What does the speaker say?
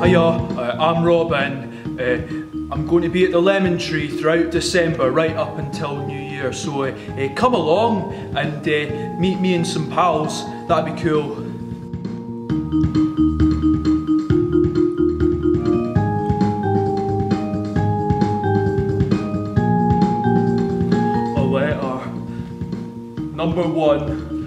Hiya, I'm Rob and I'm going to be at the Lemon Tree throughout December right up until New Year, so come along and meet me and some pals, that'd be cool. A letter. Number 1.